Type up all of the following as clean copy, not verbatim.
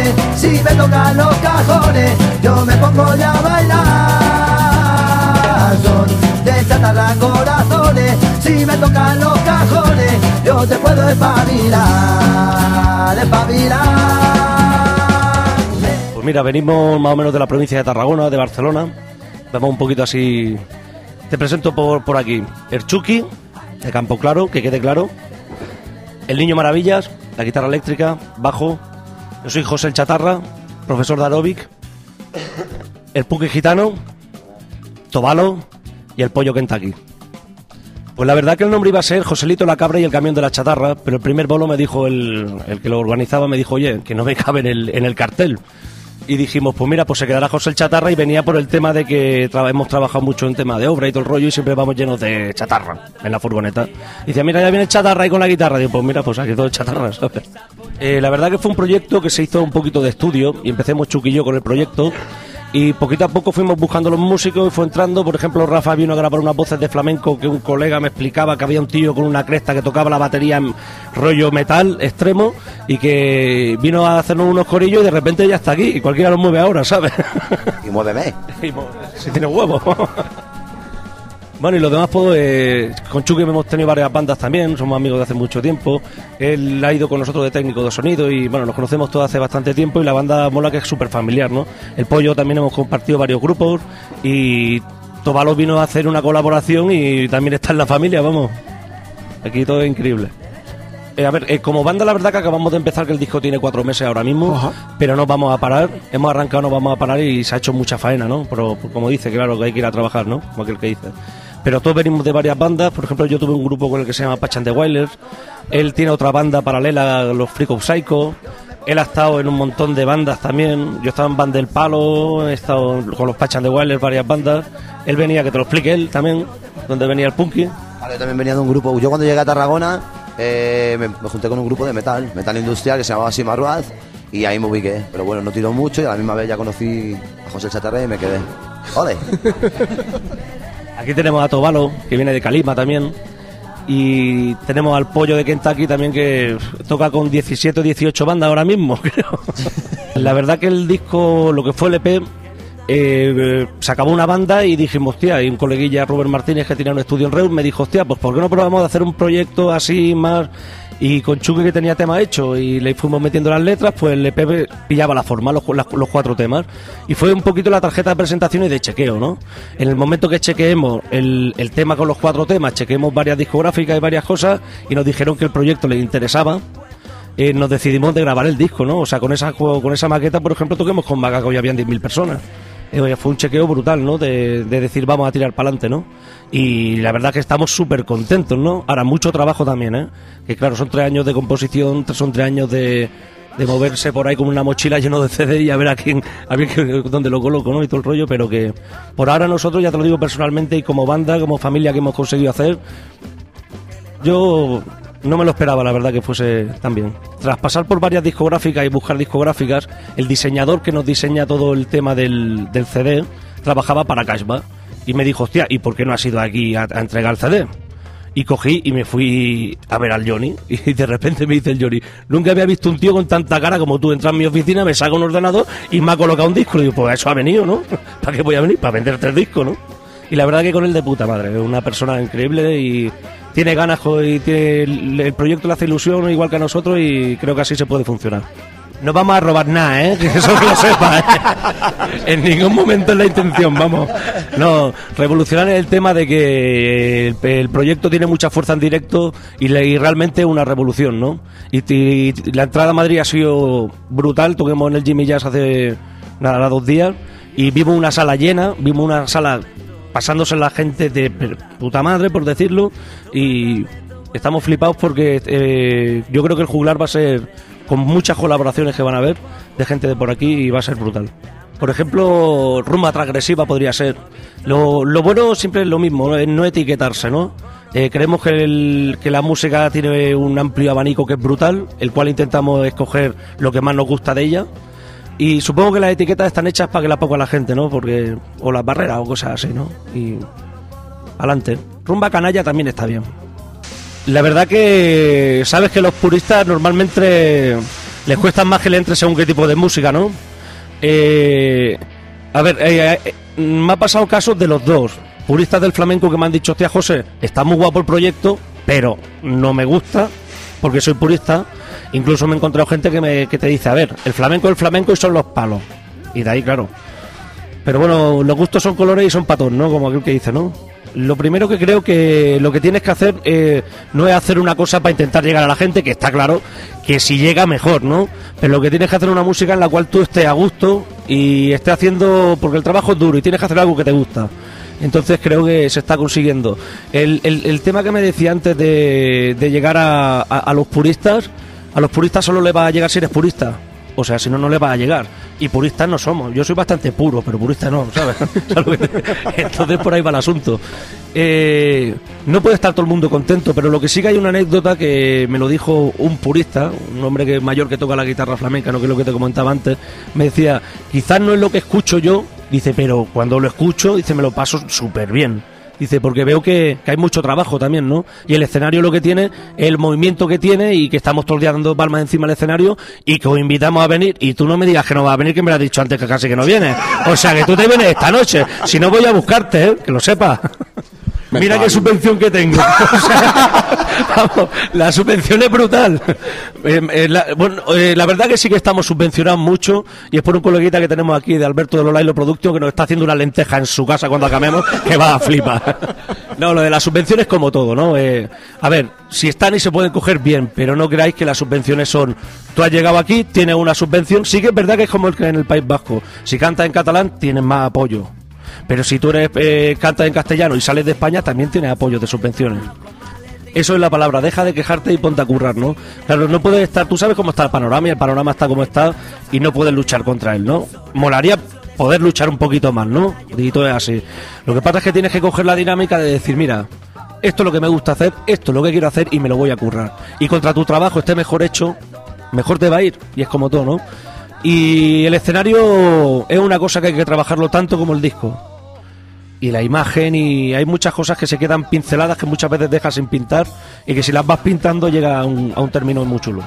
cajones, si me tocan los cajones, yo me pongo ya a bailar. Son de chatarra corazones, si me tocan los cajones, yo te puedo espabilar, espabilar. Pues mira, venimos más o menos de la provincia de Tarragona, de Barcelona. Vamos un poquito así. Te presento por aquí el Chucky, de Campo Claro, que quede claro. El Niño Maravillas, la guitarra eléctrica, bajo. Yo soy José el Chatarra, profesor de aeróbic. El Puki Gitano, Tobalo y el Pollo Kentucky. Pues la verdad que el nombre iba a ser Joselito la Cabra y el Camión de la Chatarra, pero el primer bolo me dijo el que lo organizaba, me dijo, oye, que no me cabe en el cartel. Y dijimos, pues mira, pues se quedará José el Chatarra, y venía por el tema de que hemos trabajado mucho en tema de obra y todo el rollo, y siempre vamos llenos de chatarra en la furgoneta. Y decía, mira, ya viene el Chatarra ahí con la guitarra. Digo, pues mira, pues aquí todo el chatarra, ¿sabes? La verdad que fue un proyecto que se hizo un poquito de estudio, y empecemos Chucky y yo con el proyecto, y poquito a poco fuimos buscando los músicos y fue entrando. Por ejemplo, Rafa vino a grabar unas voces de flamenco que un colega me explicaba que había un tío con una cresta que tocaba la batería en rollo metal extremo y que vino a hacernos unos corillos, y de repente ya está aquí y cualquiera lo mueve ahora, ¿sabes? Y muéveme. Si tiene huevos. Bueno, y los demás, pues, con Chucky hemos tenido varias bandas también, somos amigos de hace mucho tiempo. Él ha ido con nosotros de técnico de sonido y, bueno, nos conocemos todos hace bastante tiempo, y la banda mola, que es súper familiar, ¿no? El Pollo también hemos compartido varios grupos, y Tobalo vino a hacer una colaboración y también está en la familia, vamos. Aquí todo es increíble. Como banda, la verdad que acabamos de empezar, que el disco tiene 4 meses ahora mismo. Ajá. Pero no vamos a parar, hemos arrancado, no vamos a parar, y se ha hecho mucha faena, ¿no? Pero como dice, claro, que hay que ir a trabajar, ¿no? Como aquel que dice. Pero todos venimos de varias bandas. Por ejemplo, yo tuve un grupo con el que se llama Patch and the Wailers. Él tiene otra banda paralela, los Freak of Psycho. Él ha estado en un montón de bandas también. Yo estaba en Band del Palo, he estado con los Patch and the Wailers, varias bandas. Él venía, que te lo explique él también, donde venía el Punky. Vale, yo también venía de un grupo. Yo cuando llegué a Tarragona me junté con un grupo de metal industrial que se llamaba Simarruaz, y ahí me ubiqué. Pero bueno, no tiró mucho, y a la misma vez ya conocí a José el Chatarra y me quedé. ¡Joder! Aquí tenemos a Tobalo, que viene de Calima también, y tenemos al Pollo de Kentucky también, que toca con 17 o 18 bandas ahora mismo, creo. La verdad que el disco, lo que fue el EP, se acabó una banda y dijimos, hostia, y un coleguilla, Robert Martínez, que tenía un estudio en Reus, me dijo, hostia, pues ¿por qué no probamos de hacer un proyecto así más? Y con Chucky, que tenía tema hecho, y le fuimos metiendo las letras, pues el EP pillaba la forma, los 4 temas. Y fue un poquito la tarjeta de presentación y de chequeo, ¿no? En el momento que chequeemos el tema con los 4 temas, chequeemos varias discográficas y varias cosas, y nos dijeron que el proyecto les interesaba, nos decidimos de grabar el disco, ¿no? O sea, con esa maqueta, por ejemplo, toquemos con Macaco y habían 10.000 personas. Fue un chequeo brutal, ¿no? De decir, vamos a tirar para adelante, ¿no? Y la verdad que estamos súper contentos, ¿no? Ahora, mucho trabajo también, ¿eh? Que claro, son 3 años de composición, son 3 años de moverse por ahí con una mochila lleno de CD y a ver dónde lo coloco, ¿no? Y todo el rollo, pero que por ahora nosotros, ya te lo digo personalmente, y como banda, como familia, que hemos conseguido hacer, yo no me lo esperaba, la verdad, que fuese tan bien. Tras pasar por varias discográficas y buscar discográficas, el diseñador que nos diseña todo el tema del CD trabajaba para Cashback, y me dijo, hostia, ¿y por qué no has ido aquí a entregar el CD? Y cogí y me fui a ver al Johnny, y de repente me dice el Johnny, nunca había visto un tío con tanta cara como tú. Entra en mi oficina, me saca un ordenador y me ha colocado un disco. Y digo, pues eso ha venido, ¿no? ¿Para qué voy a venir? Para vender 3 discos, ¿no? Y la verdad que con él de puta madre, es una persona increíble y tiene ganas, y el proyecto le hace ilusión igual que a nosotros, y creo que así se puede funcionar. No vamos a robar nada, ¿eh? Que eso que lo sepa, ¿eh? En ningún momento es la intención, vamos. No, revolucionar el tema de que el proyecto tiene mucha fuerza en directo y realmente es una revolución, ¿no? Y la entrada a Madrid ha sido brutal. Toquemos en el Jimmy Jazz hace 2 días y vimos una sala llena, vimos una sala pasándose la gente de puta madre, por decirlo, y estamos flipados porque yo creo que el juglar va a ser con muchas colaboraciones que van a haber de gente de por aquí, y va a ser brutal. Por ejemplo, rumba transgresiva podría ser. Lo bueno siempre es lo mismo, no etiquetarse, ¿no? Creemos que la música tiene un amplio abanico que es brutal, el cual intentamos escoger lo que más nos gusta de ella. Y supongo que las etiquetas están hechas para que la ponga la gente, ¿no? Porque o las barreras o cosas así, ¿no? Y adelante. Rumba canalla también está bien. La verdad que sabes que los puristas normalmente les cuesta más que le entre según qué tipo de música, ¿no? A ver, me ha pasado casos de los dos. Puristas del flamenco que me han dicho, hostia, José, está muy guapo el proyecto, pero no me gusta, porque soy purista. Incluso me he encontrado gente que te dice, a ver, el flamenco y son los palos. Y de ahí, claro. Pero bueno, los gustos son colores y son patos, ¿no? Como aquel que dice, ¿no? Lo primero que creo que lo que tienes que hacer no es hacer una cosa para intentar llegar a la gente, que está claro que si llega mejor, ¿no? Pero lo que tienes que hacer es una música en la cual tú estés a gusto y estés haciendo, porque el trabajo es duro y tienes que hacer algo que te gusta. Entonces creo que se está consiguiendo. El tema que me decía antes de llegar a los puristas solo le va a llegar si eres purista. O sea, si no, no le va a llegar. Y puristas no somos. Yo soy bastante puro, pero purista no, ¿sabes? Entonces por ahí va el asunto. No puede estar todo el mundo contento, pero lo que sí que hay una anécdota que me lo dijo un purista, un hombre que mayor que toca la guitarra flamenca, no que es lo que te comentaba antes, me decía, quizás no es lo que escucho yo, dice, pero cuando lo escucho, dice, me lo paso súper bien. Dice, porque veo que hay mucho trabajo también, ¿no? Y el escenario lo que tiene, el movimiento que tiene y que estamos todos el día dando palmas encima del escenario y que os invitamos a venir y tú no me digas que no vas a venir, que me lo has dicho antes que casi que no vienes. O sea, que tú te vienes esta noche. Si no voy a buscarte, ¿eh? Que lo sepas. Mira qué subvención que tengo. O sea, vamos, la subvención es brutal. La verdad que sí que estamos subvencionados mucho y es por un coleguita que tenemos aquí de Alberto de Lolailo Producción que nos está haciendo una lenteja en su casa cuando acabemos que va a flipar. No, lo de las subvenciones como todo, ¿no? A ver, si están y se pueden coger bien, pero no creáis que las subvenciones son... Tú has llegado aquí, tienes una subvención, sí que es verdad que es como el que en el País Vasco. Si cantas en catalán, tienes más apoyo. Pero si tú eres cantas en castellano y sales de España, también tienes apoyo de subvenciones. Eso es la palabra, deja de quejarte y ponte a currar, ¿no? Claro, no puedes estar, tú sabes cómo está el panorama y el panorama está como está y no puedes luchar contra él, ¿no? Molaría poder luchar un poquito más, ¿no? Y todo es así. Lo que pasa es que tienes que coger la dinámica de decir, mira, esto es lo que me gusta hacer, esto es lo que quiero hacer y me lo voy a currar. Y contra tu trabajo esté mejor hecho, mejor te va a ir. Y es como todo, ¿no? Y el escenario es una cosa que hay que trabajarlo tanto como el disco. Y la imagen, y hay muchas cosas que se quedan pinceladas que muchas veces dejas sin pintar y que si las vas pintando llega a un término muy chulo.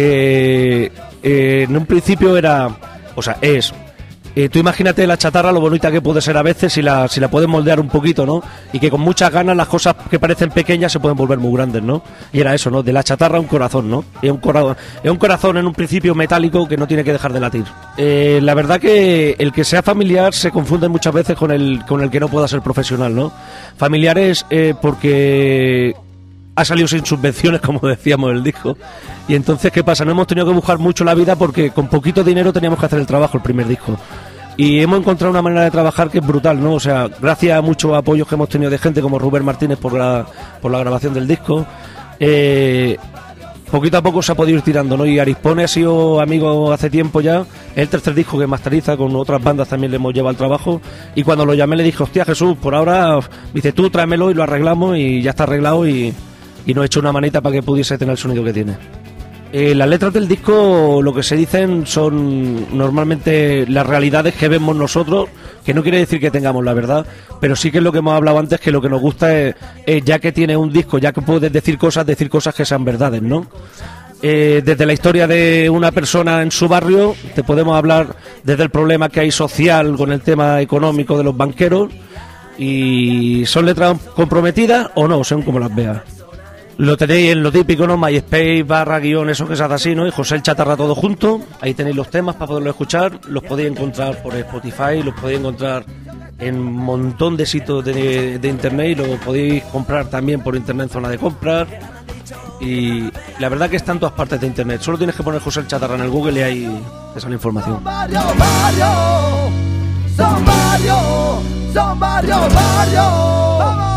En un principio era, o sea, tú imagínate la chatarra, lo bonita que puede ser a veces si la puedes moldear un poquito, ¿no? Y que con muchas ganas las cosas que parecen pequeñas se pueden volver muy grandes, ¿no? Y era eso, ¿no? De la chatarra un corazón, ¿no? Es un corazón en un principio metálico que no tiene que dejar de latir. La verdad que el que sea familiar se confunde muchas veces con el que no pueda ser profesional, ¿no? Familiar es porque... ha salido sin subvenciones, como decíamos en el disco. Y entonces, ¿qué pasa? No hemos tenido que buscar mucho la vida porque con poquito dinero teníamos que hacer el trabajo, el primer disco. Y hemos encontrado una manera de trabajar que es brutal, ¿no? O sea, gracias a muchos apoyos que hemos tenido de gente como Rubén Martínez por la grabación del disco, poquito a poco se ha podido ir tirando, ¿no? Y Arispone ha sido amigo hace tiempo ya, es el tercer disco que masteriza, con otras bandas también le hemos llevado al trabajo, y cuando lo llamé le dije, hostia Jesús, por ahora, dice tú tráemelo y lo arreglamos y ya está arreglado y nos he hecho una manita para que pudiese tener el sonido que tiene. Las letras del disco lo que se dicen son normalmente las realidades que vemos nosotros, que no quiere decir que tengamos la verdad, pero sí que es lo que hemos hablado antes, que lo que nos gusta es ya que tienes un disco, ya que puedes decir cosas que sean verdades, ¿no? Desde la historia de una persona en su barrio, te podemos hablar desde el problema que hay social con el tema económico de los banqueros, y son letras comprometidas o no, según como las veas. Lo tenéis en lo típico, ¿no? MySpace, /, eso que se hace así, ¿no? Y José el Chatarra todo junto. Ahí tenéis los temas para poderlo escuchar. Los podéis encontrar por Spotify, los podéis encontrar en un montón de sitios de internet y lo podéis comprar también por internet en zona de compras. Y la verdad que está en todas partes de internet. Solo tienes que poner José el Chatarra en el Google y ahí te sale información. Son varios.